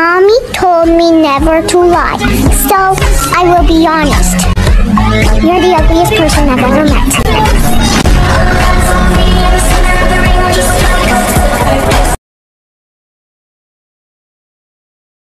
Mommy told me never to lie, so I will be honest. You're the ugliest person I've ever met.